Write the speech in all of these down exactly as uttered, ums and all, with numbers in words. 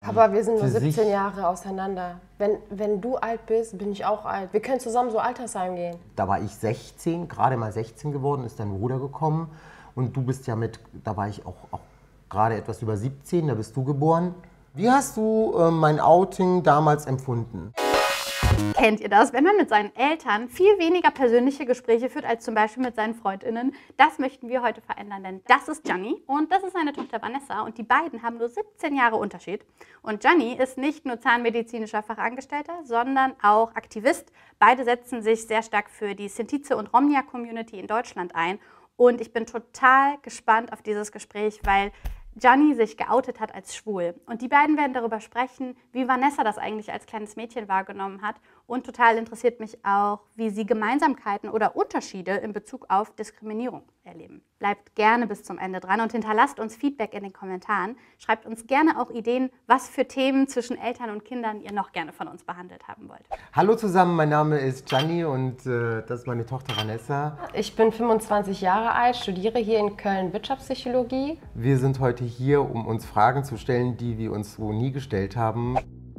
Papa, wir sind nur für siebzehn sich- Jahre auseinander. Wenn, wenn du alt bist, bin ich auch alt. Wir können zusammen so Altersheim gehen. Da war ich sechzehn, gerade mal sechzehn geworden, ist dein Bruder gekommen. Und du bist ja mit, da war ich auch, auch gerade etwas über siebzehn, da bist du geboren. Wie hast du äh, mein Outing damals empfunden? Kennt ihr das? Wenn man mit seinen Eltern viel weniger persönliche Gespräche führt als zum Beispiel mit seinen FreundInnen, das möchten wir heute verändern, denn das ist Gianni und das ist seine Tochter Vanessa und die beiden haben nur siebzehn Jahre Unterschied. Und Gianni ist nicht nur zahnmedizinischer Fachangestellter, sondern auch Aktivist. Beide setzen sich sehr stark für die Sintize- und Romnia-Community in Deutschland ein und ich bin total gespannt auf dieses Gespräch, weil Gianni sich geoutet hat als schwul. Und die beiden werden darüber sprechen, wie Vanessa das eigentlich als kleines Mädchen wahrgenommen hat. Und total interessiert mich auch, wie sie Gemeinsamkeiten oder Unterschiede in Bezug auf Diskriminierung erleben. Bleibt gerne bis zum Ende dran und hinterlasst uns Feedback in den Kommentaren. Schreibt uns gerne auch Ideen, was für Themen zwischen Eltern und Kindern ihr noch gerne von uns behandelt haben wollt. Hallo zusammen, mein Name ist Gianni und äh, das ist meine Tochter Vanessa. Ich bin fünfundzwanzig Jahre alt, studiere hier in Köln Wirtschaftspsychologie. Wir sind heute hier, um uns Fragen zu stellen, die wir uns so nie gestellt haben.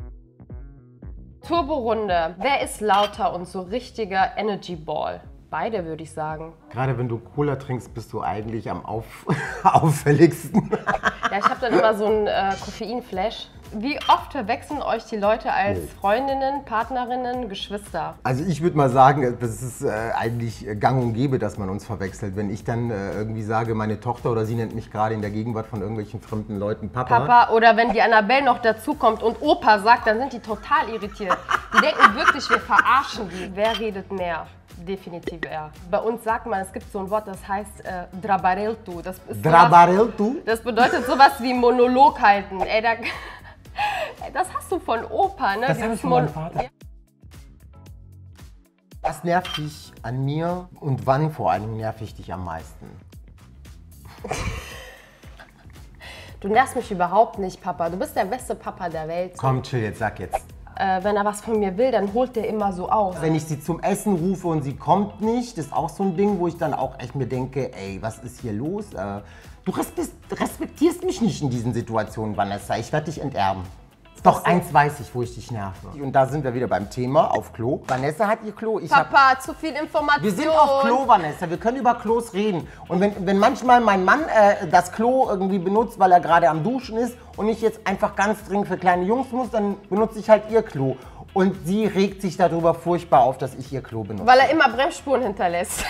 Turborunde. Wer ist lauter und so richtiger Energy Ball? Beide, würde ich sagen. Gerade wenn du Cola trinkst, bist du eigentlich am auf auffälligsten. Ja, ich habe dann immer so einen äh, Koffeinflash. Wie oft verwechseln euch die Leute als Freundinnen, Partnerinnen, Geschwister? Also ich würde mal sagen, das ist äh, eigentlich gang und gäbe, dass man uns verwechselt. Wenn ich dann äh, irgendwie sage, meine Tochter oder sie nennt mich gerade in der Gegenwart von irgendwelchen fremden Leuten Papa. Papa, oder wenn die Annabelle noch dazukommt und Opa sagt, dann sind die total irritiert. Die denken wirklich, wir verarschen die. Wer redet mehr? Definitiv er. Bei uns sagt man, es gibt so ein Wort, das heißt äh, Drabareltu. Das ist Drabareltu? sowas, das bedeutet sowas wie Monolog halten. Ey, da, das hast du von Opa, ne? Das Dieses habe ich von Mon- meinem Vater. Was nervt dich an mir und wann vor allem nerv ich dich am meisten? Du nervst mich überhaupt nicht, Papa. Du bist der beste Papa der Welt. Komm, chill jetzt, sag jetzt. Äh, wenn er was von mir will, dann holt der immer so aus. Wenn ich sie zum Essen rufe und sie kommt nicht, ist auch so ein Ding, wo ich dann auch echt mir denke, ey, was ist hier los? Äh, du respektierst mich nicht in diesen Situationen, Vanessa. Ich werde dich enterben. Doch, eins weiß ich, wo ich dich nerve. Und da sind wir wieder beim Thema, auf Klo. Vanessa hat ihr Klo, ich hab... Papa, zu viel Information. Wir sind auf Klo, Vanessa. Wir können über Klos reden. Und wenn, wenn manchmal mein Mann äh, das Klo irgendwie benutzt, weil er gerade am Duschen ist und ich jetzt einfach ganz dringend für kleine Jungs muss, dann benutze ich halt ihr Klo. Und sie regt sich darüber furchtbar auf, dass ich ihr Klo benutze. Weil er immer Bremsspuren hinterlässt.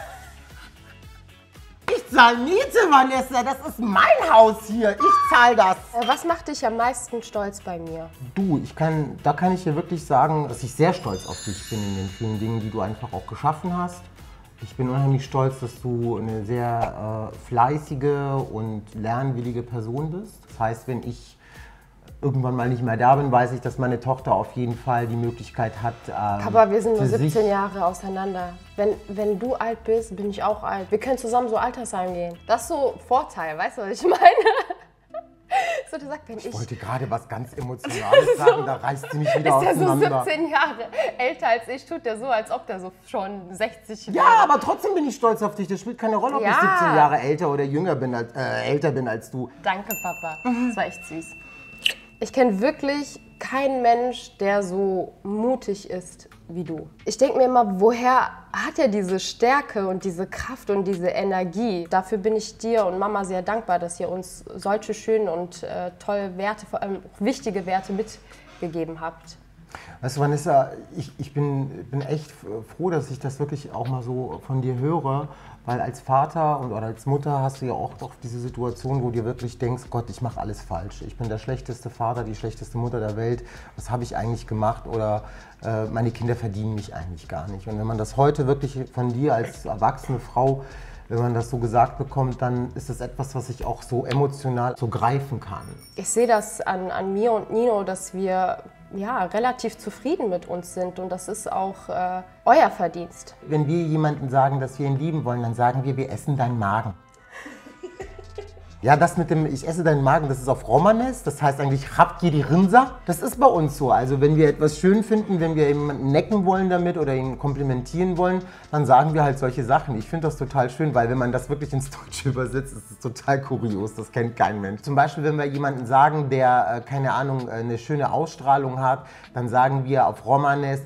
Ich zahle Miete, Vanessa. Das ist mein Haus hier. Ich zahle das. Äh, Was macht dich am meisten stolz bei mir? Du, ich kann, da kann ich dir wirklich sagen, dass ich sehr stolz auf dich bin in den vielen Dingen, die du einfach auch geschaffen hast. Ich bin unheimlich stolz, dass du eine sehr äh, fleißige und lernwillige Person bist. Das heißt, wenn ich irgendwann mal nicht mehr da bin, weiß ich, dass meine Tochter auf jeden Fall die Möglichkeit hat, ähm, Papa, wir sind nur für sich- siebzehn Jahre auseinander. Wenn, wenn du alt bist, bin ich auch alt. Wir können zusammen so Altersheim gehen. Das ist so Vorteil, weißt du, was ich meine? So, du sagst, wenn ich... Ich wollte gerade was ganz Emotionales sagen, da reißt sie mich wieder Ist der so auseinander. siebzehn Jahre älter als ich, tut der so, als ob der so schon sechzig wäre. Ja, aber trotzdem bin ich stolz auf dich. Das spielt keine Rolle, ob Ja. ich siebzehn Jahre älter oder jünger bin, als, äh, älter bin als du. Danke, Papa. Das war echt süß. Ich kenne wirklich keinen Mensch, der so mutig ist wie du. Ich denke mir immer, woher hat er diese Stärke und diese Kraft und diese Energie? Dafür bin ich dir und Mama sehr dankbar, dass ihr uns solche schönen und äh, tolle Werte, vor allem auch wichtige Werte mitgegeben habt. Weißt du, Vanessa, ich, ich bin, bin echt froh, dass ich das wirklich auch mal so von dir höre, weil als Vater und oder als Mutter hast du ja auch doch diese Situation, wo du dir wirklich denkst, Gott, ich mache alles falsch. Ich bin der schlechteste Vater, die schlechteste Mutter der Welt. Was habe ich eigentlich gemacht? Oder äh, meine Kinder verdienen mich eigentlich gar nicht. Und wenn man das heute wirklich von dir als erwachsene Frau, wenn man das so gesagt bekommt, dann ist das etwas, was ich auch so emotional so greifen kann. Ich sehe das an, an mir und Nino, dass wir ja, relativ zufrieden mit uns sind und das ist auch äh, euer Verdienst. Wenn wir jemanden sagen, dass wir ihn lieben wollen, dann sagen wir, wir essen deinen Magen. Ja, das mit dem ich esse deinen Magen, das ist auf Romanes, das heißt eigentlich habt ihr die Rinser. Das ist bei uns so. Also wenn wir etwas schön finden, wenn wir jemanden necken wollen damit oder ihn komplimentieren wollen, dann sagen wir halt solche Sachen. Ich finde das total schön, weil wenn man das wirklich ins Deutsche übersetzt, ist es total kurios. Das kennt kein Mensch. Zum Beispiel, wenn wir jemanden sagen, der, äh, keine Ahnung, eine schöne Ausstrahlung hat, dann sagen wir auf Romanes,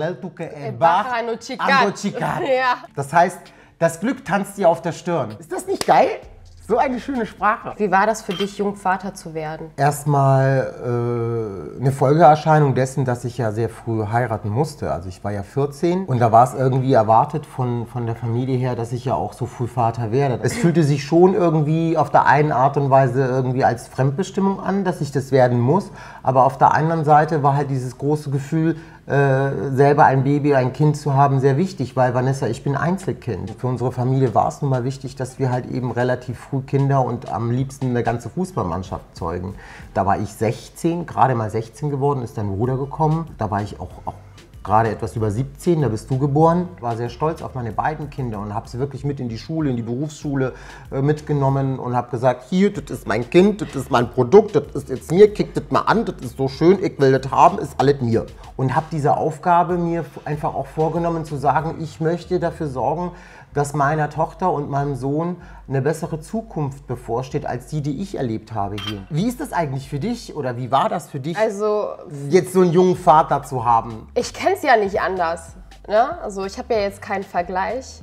das heißt, das Glück tanzt dir auf der Stirn. Ist das nicht geil? So eine schöne Sprache. Wie war das für dich, Jungvater zu werden? Erstmal äh, eine Folgeerscheinung dessen, dass ich ja sehr früh heiraten musste. Also ich war ja vierzehn und da war es irgendwie erwartet von, von der Familie her, dass ich ja auch so früh Vater werde. Es fühlte sich schon irgendwie auf der einen Art und Weise irgendwie als Fremdbestimmung an, dass ich das werden muss. Aber auf der anderen Seite war halt dieses große Gefühl, Äh, selber ein Baby, ein Kind zu haben, sehr wichtig, weil Vanessa, ich bin Einzelkind. Für unsere Familie war es nun mal wichtig, dass wir halt eben relativ früh Kinder und am liebsten eine ganze Fußballmannschaft zeugen. Da war ich sechzehn, gerade mal sechzehn geworden, ist dein Bruder gekommen. Da war ich auch, auch gerade etwas über siebzehn, da bist du geboren. Ich war sehr stolz auf meine beiden Kinder und habe sie wirklich mit in die Schule, in die Berufsschule äh, mitgenommen und habe gesagt, hier, das ist mein Kind, das ist mein Produkt, das ist jetzt mir, kick das mal an, das ist so schön, ich will das haben, ist alles mir. Und habe diese Aufgabe mir einfach auch vorgenommen zu sagen, ich möchte dafür sorgen, dass meiner Tochter und meinem Sohn eine bessere Zukunft bevorsteht, als die, die ich erlebt habe hier. Wie ist das eigentlich für dich oder wie war das für dich, Also, jetzt so einen jungen Vater zu haben? ich kenne es ja nicht anders. Ne? Also ich habe ja jetzt keinen Vergleich.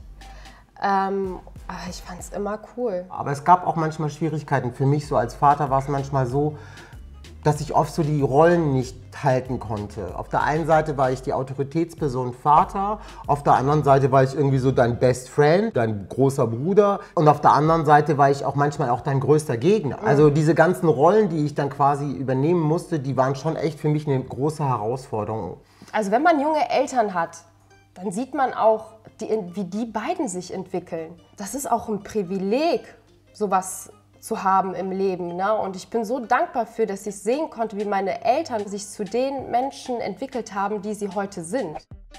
Ähm, aber ich fand es immer cool. Aber es gab auch manchmal Schwierigkeiten. Für mich so als Vater war es manchmal so, dass ich oft so die Rollen nicht halten konnte. Auf der einen Seite war ich die Autoritätsperson Vater, auf der anderen Seite war ich irgendwie so dein Best Friend, dein großer Bruder und auf der anderen Seite war ich auch manchmal auch dein größter Gegner. Also diese ganzen Rollen, die ich dann quasi übernehmen musste, die waren schon echt für mich eine große Herausforderung. Also wenn man junge Eltern hat, dann sieht man auch, die, wie die beiden sich entwickeln. Das ist auch ein Privileg, sowas zu haben im Leben. Ne? Und ich bin so dankbar für, dass ich sehen konnte, wie meine Eltern sich zu den Menschen entwickelt haben, die sie heute sind.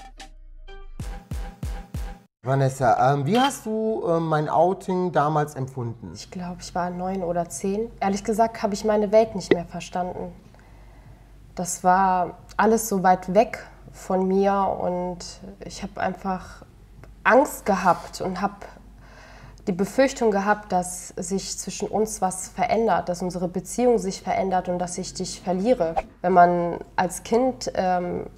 Vanessa, ähm, wie hast du äh, mein Outing damals empfunden? Ich glaube, ich war neun oder zehn. Ehrlich gesagt habe ich meine Welt nicht mehr verstanden. Das war alles so weit weg von mir und ich habe einfach Angst gehabt und habe die Befürchtung gehabt, dass sich zwischen uns was verändert, dass unsere Beziehung sich verändert und dass ich dich verliere. Wenn man als Kind ähm,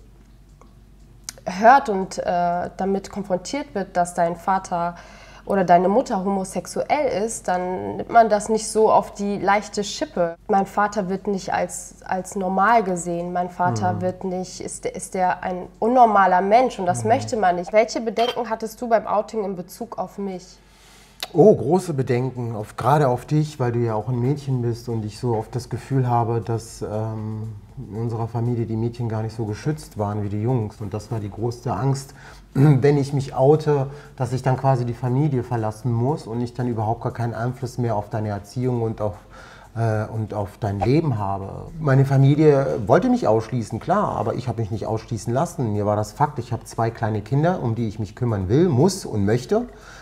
hört und äh, damit konfrontiert wird, dass dein Vater oder deine Mutter homosexuell ist, dann nimmt man das nicht so auf die leichte Schippe. Mein Vater wird nicht als, als normal gesehen. Mein Vater mhm. wird nicht, ist, ist der ein unnormaler Mensch und das mhm. möchte man nicht. Welche Bedenken hattest du beim Outing in Bezug auf mich? Oh, große Bedenken, auf, gerade auf dich, weil du ja auch ein Mädchen bist und ich so oft das Gefühl habe, dass ähm, in unserer Familie die Mädchen gar nicht so geschützt waren wie die Jungs. Und das war die größte Angst, wenn ich mich oute, dass ich dann quasi die Familie verlassen muss und ich dann überhaupt gar keinen Einfluss mehr auf deine Erziehung und auf, äh, und auf dein Leben habe. Meine Familie wollte mich ausschließen, klar, aber ich habe mich nicht ausschließen lassen. Mir war das Fakt, ich habe zwei kleine Kinder, um die ich mich kümmern will, muss und möchte.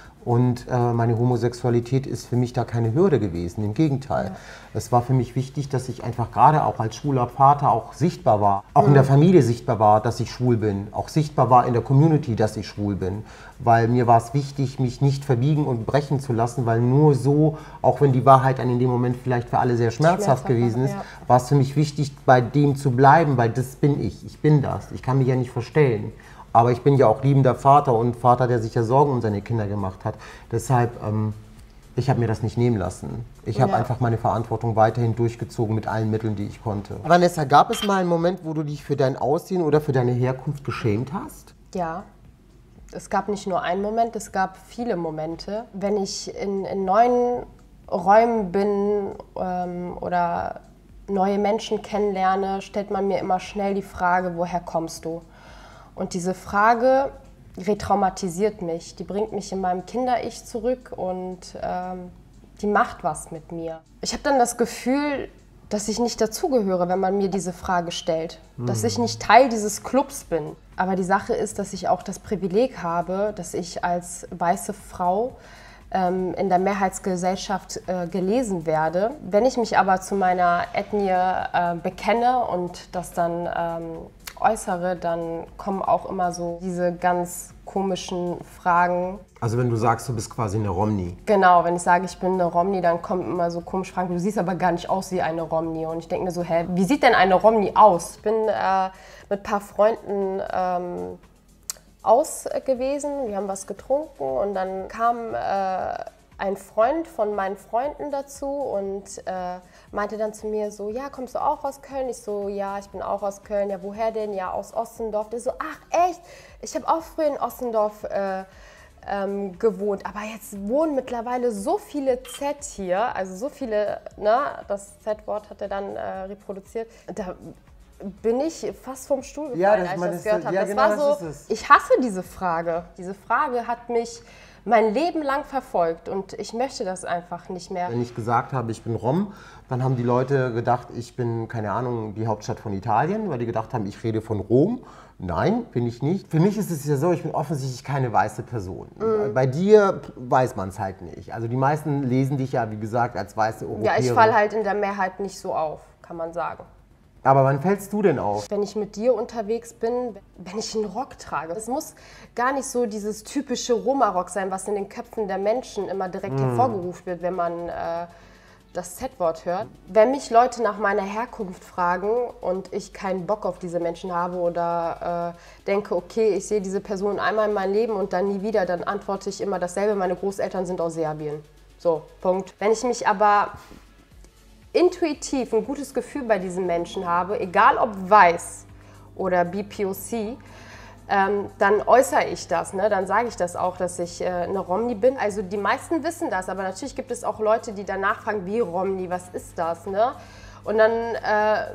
Und äh, meine Homosexualität ist für mich da keine Hürde gewesen, im Gegenteil. Ja. Es war für mich wichtig, dass ich einfach gerade auch als schwuler Vater auch sichtbar war, auch mhm. in der Familie sichtbar war, dass ich schwul bin, auch sichtbar war in der Community, dass ich schwul bin. Weil mir war es wichtig, mich nicht verbiegen und brechen zu lassen, weil nur so, auch wenn die Wahrheit dann in dem Moment vielleicht für alle sehr schmerzhaft, schmerzhaft gewesen ist, ja. war es für mich wichtig, bei dem zu bleiben, weil das bin ich, ich bin das, ich kann mich ja nicht verstellen. Aber ich bin ja auch liebender Vater und Vater, der sich ja Sorgen um seine Kinder gemacht hat. Deshalb, ähm, ich habe mir das nicht nehmen lassen. Ich habe ja. einfach meine Verantwortung weiterhin durchgezogen mit allen Mitteln, die ich konnte. Vanessa, gab es mal einen Moment, wo du dich für dein Aussehen oder für deine Herkunft geschämt hast? Ja, es gab nicht nur einen Moment, es gab viele Momente. Wenn ich in, in neuen Räumen bin ähm, oder neue Menschen kennenlerne, stellt man mir immer schnell die Frage, woher kommst du? Und diese Frage retraumatisiert mich, die bringt mich in meinem Kinder-Ich zurück und ähm, die macht was mit mir. Ich habe dann das Gefühl, dass ich nicht dazugehöre, wenn man mir diese Frage stellt, mhm. dass ich nicht Teil dieses Clubs bin. Aber die Sache ist, dass ich auch das Privileg habe, dass ich als weiße Frau ähm, in der Mehrheitsgesellschaft äh, gelesen werde. Wenn ich mich aber zu meiner Ethnie äh, bekenne und das dann ähm, äußere, dann kommen auch immer so diese ganz komischen Fragen. Also wenn du sagst, du bist quasi eine Romni. Genau, wenn ich sage, ich bin eine Romni, dann kommen immer so komische Fragen. Du siehst aber gar nicht aus wie eine Romni. Und ich denke mir so, hä, wie sieht denn eine Romni aus? Ich bin äh, mit ein paar Freunden ähm, aus gewesen, wir haben was getrunken und dann kam äh, ein Freund von meinen Freunden dazu und äh, meinte dann zu mir so, ja, kommst du auch aus Köln? Ich so, ja, ich bin auch aus Köln. Ja, woher denn? Ja, aus Ossendorf. Der so, ach echt? Ich habe auch früher in Ossendorf äh, ähm, gewohnt, aber jetzt wohnen mittlerweile so viele Z hier, also so viele, ne, das Z-Wort hat er dann äh, reproduziert. Da bin ich fast vom Stuhl gefallen, Ja, das, als man, ich das das, gehört habe. ja, Das genau, war das so, ist es. ich hasse diese Frage. Diese Frage hat mich mein Leben lang verfolgt und ich möchte das einfach nicht mehr. Wenn ich gesagt habe, ich bin Rom, dann haben die Leute gedacht, ich bin, keine Ahnung, die Hauptstadt von Italien, weil die gedacht haben, ich rede von Rom. Nein, bin ich nicht. Für mich ist es ja so, ich bin offensichtlich keine weiße Person. Mhm. Bei dir weiß man es halt nicht. Also die meisten lesen dich ja, wie gesagt, als weiße Europäerin. Ja, ich falle halt in der Mehrheit nicht so auf, kann man sagen. Aber wann fällst du denn auf? Wenn ich mit dir unterwegs bin, wenn ich einen Rock trage. Es muss gar nicht so dieses typische Roma-Rock sein, was in den Köpfen der Menschen immer direkt mm. hervorgerufen wird, wenn man äh, das Z-Wort hört. Wenn mich Leute nach meiner Herkunft fragen und ich keinen Bock auf diese Menschen habe oder äh, denke, okay, ich sehe diese Person einmal in meinem Leben und dann nie wieder, dann antworte ich immer dasselbe. Meine Großeltern sind aus Serbien. So, Punkt. Wenn ich mich aber intuitiv ein gutes Gefühl bei diesen Menschen habe, egal ob weiß oder B P O C, ähm, dann äußere ich das, ne? Dann sage ich das auch, dass ich äh, eine Romni bin. Also die meisten wissen das, aber natürlich gibt es auch Leute, die danach fragen, wie Romni, was ist das? Ne? Und dann äh,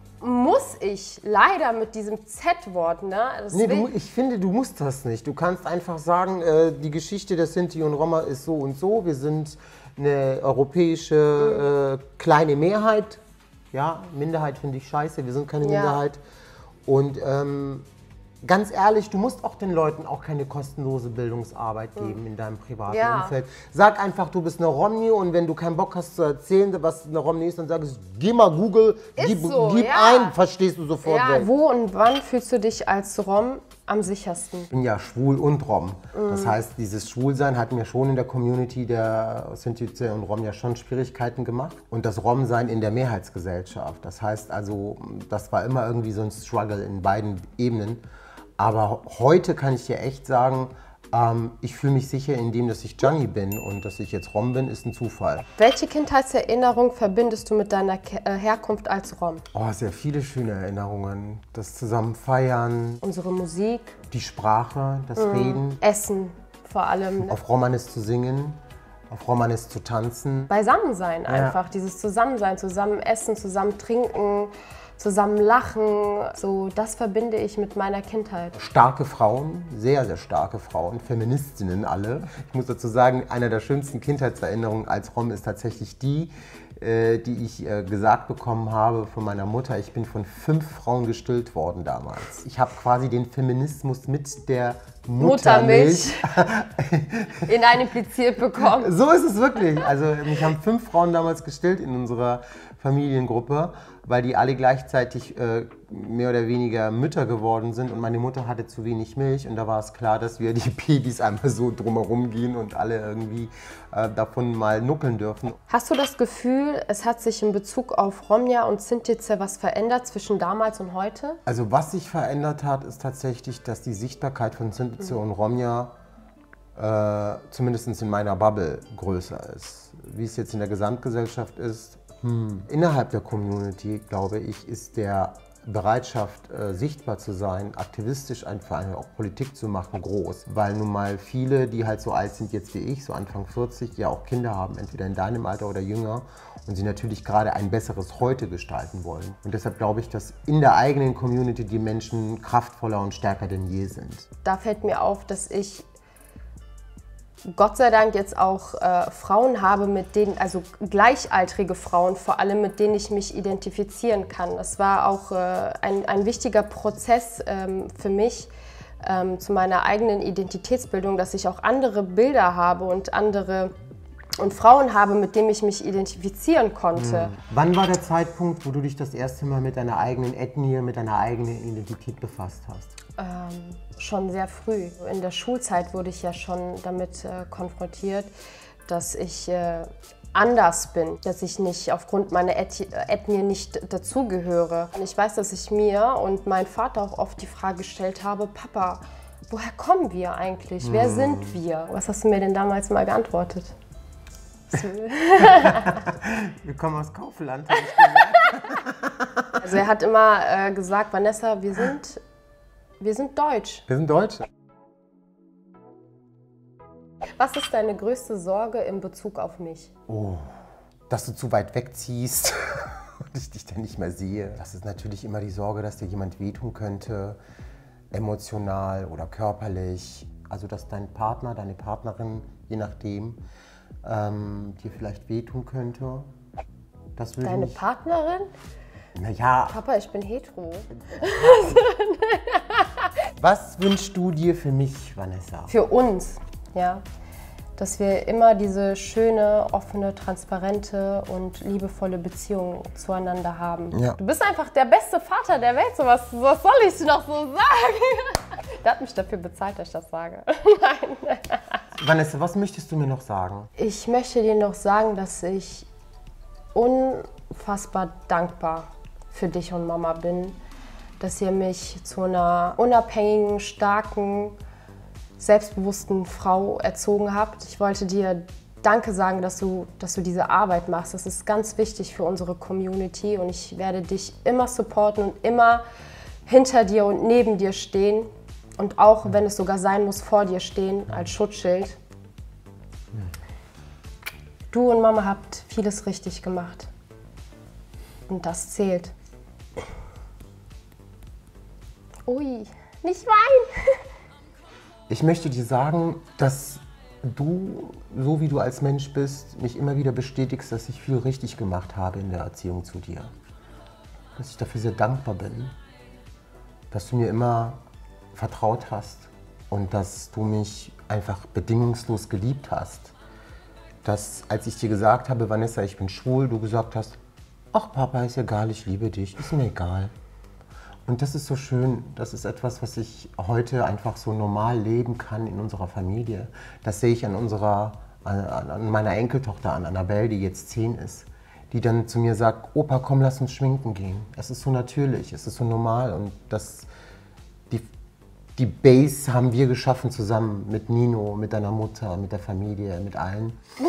muss ich leider mit diesem Z-Wort, ne? Das Nee, du, ich finde, du musst das nicht. Du kannst einfach sagen, äh, die Geschichte der Sinti und Roma ist so und so, wir sind eine europäische äh, kleine Mehrheit. Ja, Minderheit finde ich scheiße, wir sind keine Ja. Minderheit. Und ähm, ganz ehrlich, du musst auch den Leuten auch keine kostenlose Bildungsarbeit geben in deinem privaten Ja. Umfeld. Sag einfach, du bist eine Romni und wenn du keinen Bock hast zu erzählen, was eine Romni ist, dann sag es, geh mal Google, Ist gib, so, gib ja. ein, verstehst du sofort. Ja, weg. wo und wann fühlst du dich als Rom am sichersten? Ich bin ja schwul und Rom. Das heißt, dieses Schwulsein hat mir schon in der Community der Sinti und Rom ja schon Schwierigkeiten gemacht. Und das Romsein in der Mehrheitsgesellschaft. Das heißt also, das war immer irgendwie so ein Struggle in beiden Ebenen. Aber heute kann ich dir echt sagen, ähm, ich fühle mich sicher in dem, dass ich Gianni bin und dass ich jetzt Rom bin, ist ein Zufall. Welche Kindheitserinnerung verbindest du mit deiner Ke äh, Herkunft als Rom? Oh, sehr viele schöne Erinnerungen. Das zusammen feiern, Unsere Musik, die Sprache, das Reden, Essen vor allem. Ne? auf Romanes zu singen, auf Romanes zu tanzen. Beisammensein einfach, dieses Zusammensein, zusammen essen, zusammen trinken, zusammen lachen. So, das verbinde ich mit meiner Kindheit. Starke Frauen, sehr, sehr starke Frauen, Feministinnen alle. Ich muss dazu sagen, einer der schönsten Kindheitserinnerungen als Rom ist tatsächlich die, äh, die ich äh, gesagt bekommen habe von meiner Mutter. Ich bin von fünf Frauen gestillt worden damals. Ich habe quasi den Feminismus mit der Muttermilch, Muttermilch inimpliziert bekommen. So ist es wirklich. Also mich haben fünf Frauen damals gestillt in unserer Familiengruppe, weil die alle gleichzeitig äh, mehr oder weniger Mütter geworden sind und meine Mutter hatte zu wenig Milch und da war es klar, dass wir die Babys einmal so drumherum gehen und alle irgendwie äh, davon mal nuckeln dürfen. Hast du das Gefühl, es hat sich in Bezug auf Romja und Sintice was verändert zwischen damals und heute? Also was sich verändert hat, ist tatsächlich, dass die Sichtbarkeit von Sintice und Romja äh, zumindest in meiner Bubble größer ist. Wie es jetzt in der Gesamtgesellschaft ist, hm. Innerhalb der Community, glaube ich, ist der Bereitschaft, äh, sichtbar zu sein, aktivistisch einfach auch Politik zu machen, groß. Weil nun mal viele, die halt so alt sind jetzt wie ich, so Anfang vierzig, ja auch Kinder haben, entweder in deinem Alter oder jünger, und sie natürlich gerade ein besseres Heute gestalten wollen. Und deshalb glaube ich, dass in der eigenen Community die Menschen kraftvoller und stärker denn je sind. Da fällt mir auf, dass ich Gott sei Dank jetzt auch äh, Frauen habe, mit denen, also gleichaltrige Frauen vor allem, mit denen ich mich identifizieren kann. Das war auch äh, ein, ein wichtiger Prozess ähm, für mich, ähm, zu meiner eigenen Identitätsbildung, dass ich auch andere Bilder habe und andere und Frauen habe, mit denen ich mich identifizieren konnte. Mhm. Wann war der Zeitpunkt, wo du dich das erste Mal mit deiner eigenen Ethnie, mit deiner eigenen Identität befasst hast? Ähm, schon sehr früh. In der Schulzeit wurde ich ja schon damit äh, konfrontiert, dass ich äh, anders bin, dass ich nicht aufgrund meiner Eth Ethnie nicht dazugehöre. Und ich weiß, dass ich mir und mein Vater auch oft die Frage gestellt habe, Papa, woher kommen wir eigentlich? Wer Mhm. sind wir? Was hast du mir denn damals mal geantwortet? Wir kommen aus Kaufland, habe ich gesagt. Also er hat immer äh, gesagt, Vanessa, wir sind, wir sind deutsch. Wir sind Deutsche. Was ist deine größte Sorge in Bezug auf mich? Oh, dass du zu weit wegziehst und ich dich dann nicht mehr sehe. Das ist natürlich immer die Sorge, dass dir jemand wehtun könnte, emotional oder körperlich. Also dass dein Partner, deine Partnerin, je nachdem, ähm, dir vielleicht wehtun könnte. Das würde Deine mich... Partnerin? Naja, Papa, ich bin hetero. was wünschst du dir für mich, Vanessa? Für uns, ja. Dass wir immer diese schöne, offene, transparente und liebevolle Beziehung zueinander haben. Ja. Du bist einfach der beste Vater der Welt. So was, was soll ich noch so sagen? Der hat mich dafür bezahlt, dass ich das sage. Nein. Vanessa, was möchtest du mir noch sagen? Ich möchte dir noch sagen, dass ich unfassbar dankbar für dich und Mama bin, dass ihr mich zu einer unabhängigen, starken, selbstbewussten Frau erzogen habt. Ich wollte dir Danke sagen, dass du, dass du diese Arbeit machst. Das ist ganz wichtig für unsere Community und ich werde dich immer supporten und immer hinter dir und neben dir stehen und auch, wenn es sogar sein muss, vor dir stehen als Schutzschild. Du und Mama habt vieles richtig gemacht und das zählt. Ui, nicht weinen! Ich möchte dir sagen, dass du, so wie du als Mensch bist, mich immer wieder bestätigst, dass ich viel richtig gemacht habe in der Erziehung zu dir. Dass ich dafür sehr dankbar bin, dass du mir immer vertraut hast und dass du mich einfach bedingungslos geliebt hast. Dass, als ich dir gesagt habe, Vanessa, ich bin schwul, du gesagt hast, ach Papa, ist egal, ich liebe dich, ist mir egal. Und das ist so schön, das ist etwas, was ich heute einfach so normal leben kann in unserer Familie. Das sehe ich an, unserer, an, an meiner Enkeltochter, an Annabelle, die jetzt zehn ist, die dann zu mir sagt, Opa, komm, lass uns schminken gehen. Es ist so natürlich, es ist so normal und das, die, die Base haben wir geschaffen zusammen mit Nino, mit deiner Mutter, mit der Familie, mit allen.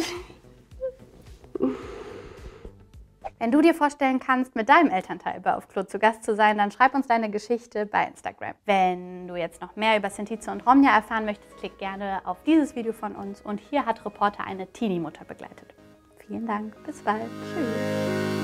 Wenn du dir vorstellen kannst, mit deinem Elternteil bei Auf Klo zu Gast zu sein, dann schreib uns deine Geschichte bei Instagram. Wenn du jetzt noch mehr über Sintize und Romja erfahren möchtest, klick gerne auf dieses Video von uns. Und hier hat Reporter eine Teenie-Mutter begleitet. Vielen Dank, bis bald. Tschüss.